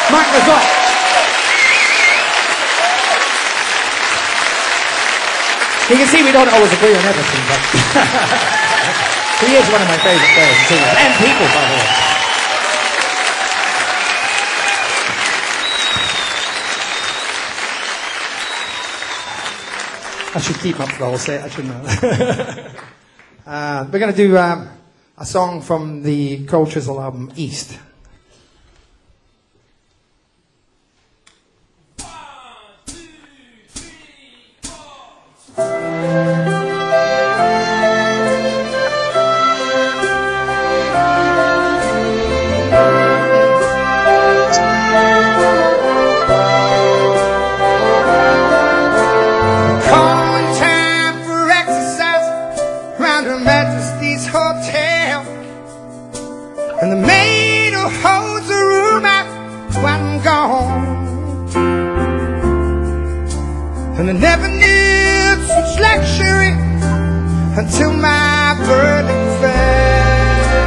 Mark Lazotte. You can see we don't always agree on everything, but he is one of my favourite players and singers, and people, by the way. I should keep up the whole set, I shouldn't have. We're going to do a song from the Cold Chisel album, East. And the maid who holds the room out while I'm gone. And I never knew such luxury until my verdict fell.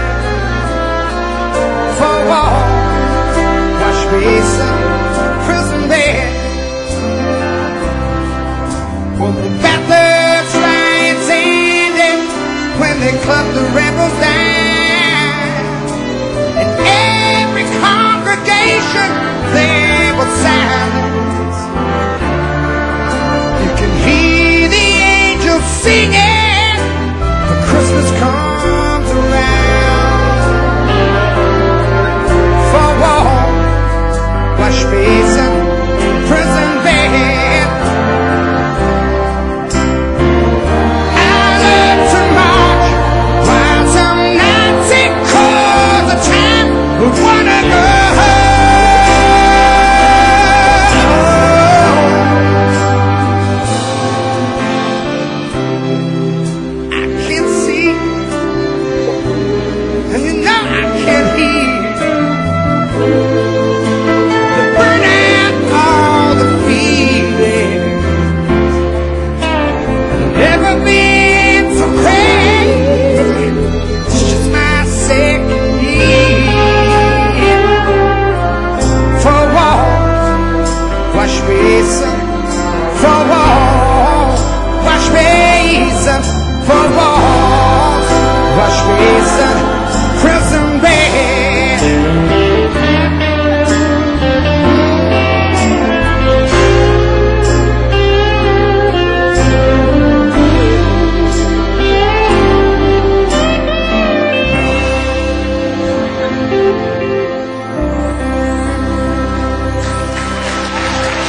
For all wash basin, prison bed. Well, the Bathurst riots ended when they clubbed the rebels down. There was silence. You can hear the angels singing.